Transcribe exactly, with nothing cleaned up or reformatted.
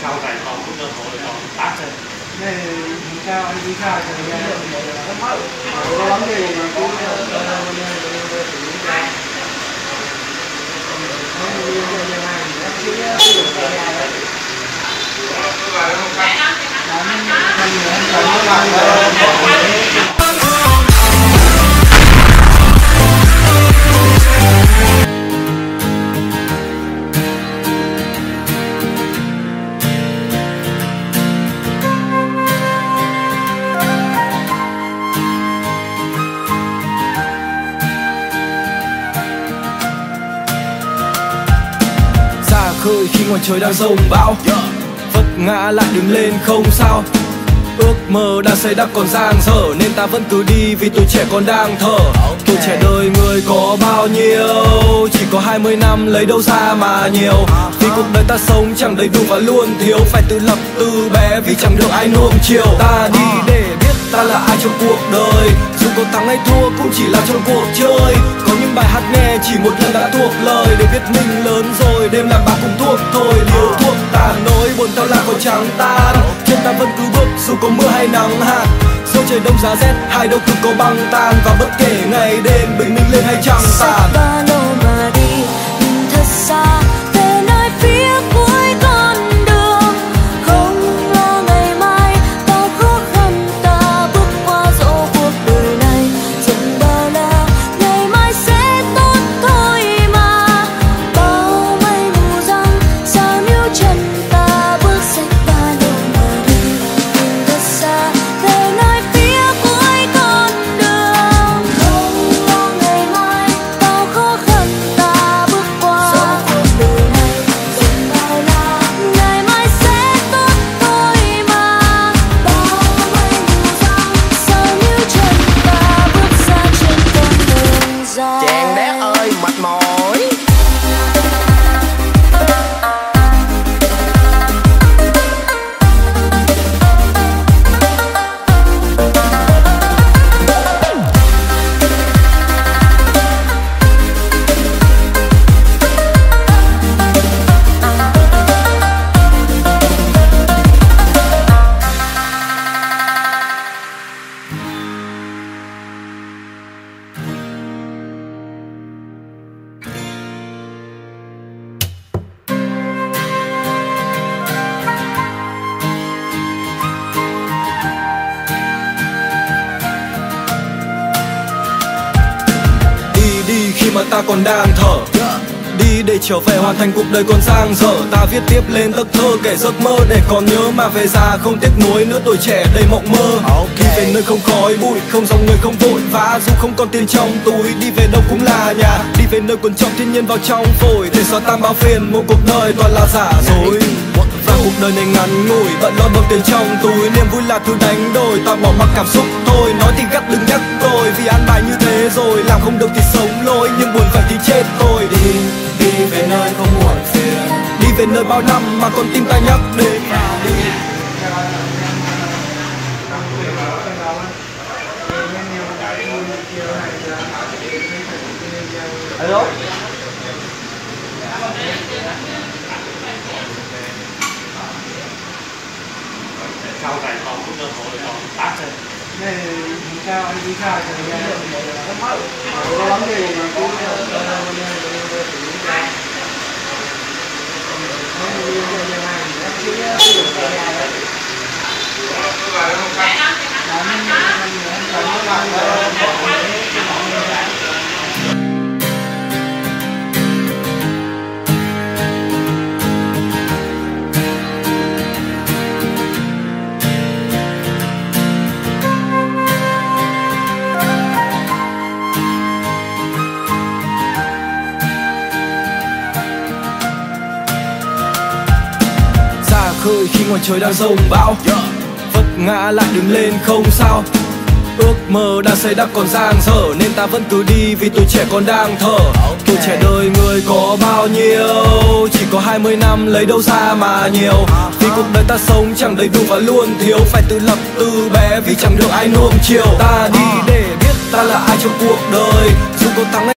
sau này còn có cơ hội còn tác lên. Này đi cao anh đi cao thì nghe cố lắm thì cứ khơi khi ngoài trời đang rông bão, vấp ngã lại đứng lên không sao. Ước mơ đã xây đắp còn dang dở nên ta vẫn cứ đi vì tuổi trẻ còn đang thở. Tuổi trẻ đời người có bao nhiêu, chỉ có hai mươi năm lấy đâu ra mà nhiều. Vì cuộc đời ta sống chẳng đầy đủ và luôn thiếu, phải tự lập từ bé vì chẳng được ai nuông chiều. Ta đi để biết ta là ai trong cuộc đời, dù có thắng hay thua cũng chỉ là trong cuộc chơi. Có những bài hát nghe chỉ một lần đã thuộc lời, để biết mình lớn rồi đêm làm bà cùng thuốc thôi. Liều thuốc tàn nỗi buồn tao là còn chẳng tan, chân ta vẫn cứ bước dù có mưa hay nắng hạn. Dẫu trời đông giá rét hai đâu cứ có băng tan, và bất kể ngày đêm bình minh lên hay trăng tàn. Ba lô mà đi nhìn thật xa về nơi phía cuối con đường, không lo ngày mai bao khó khăn ta bước qua dẫu cuộc đời này dần bao la, ngày mai sẽ tốt thôi mà. Bao mây mù răng sao níu chân ta bước sách ba lô mà đi nhìn thật xa về nơi phía cuối con đường, không lo ngày mai bao khó khăn ta bước qua dẫu cuộc đời này dần bao la, ngày mai sẽ tốt thôi mà. Bao mây mù răng sao níu chân ta bước ra trên con đường dài. Chàng bé ơi mệt mỏi. Khi mà ta còn đang thở, đi để trở về hoàn thành cuộc đời còn dang dở. Ta viết tiếp lên giấc thơ kể giấc mơ để còn nhớ mà về già không tiếc nuối nữa. Tuổi trẻ đầy mộng mơ, đi về nơi không khói bụi, không dòng người không vội vã. Dù không còn tiền trong túi, đi về đâu cũng là nhà. Đi về nơi cuốn trong thiên nhiên vào trong phổi, để xóa tan bao phiền. Một cuộc đời toàn là giả dối, và cuộc đời này ngắn ngủi, bận lo đồng tiền trong túi. Niềm vui là thứ đánh đổi, ta bỏ mặc cảm xúc thôi. Nói thì gắt đừng nhắc tôi, vì an bài như thế rồi. Làm không được thì sống lỗi, nhưng buồn vậy thì chết tôi. Đi, đi về nơi không muộn phiền, đi về nơi bao năm mà con tim ta nhắc đến. Đi. Alo. Sau này còn có cơ hội còn tác lên. Này đi cao anh đi cao thì nghe cố lắm thì cứ khơi khi ngoài trời đang rông bão, vấp ngã lại đứng lên không sao. Ước mơ đã xây đắp còn dang dở nên ta vẫn cứ đi vì tuổi trẻ còn đang thở. Tuổi trẻ đời người có bao nhiêu, chỉ có hai mươi năm lấy đâu ra mà nhiều. Vì cuộc đời ta sống chẳng đầy đủ và luôn thiếu, phải tự lập từ bé vì chẳng được ai nuông chiều. Ta đi để biết ta là ai trong cuộc đời, dù có thắng hay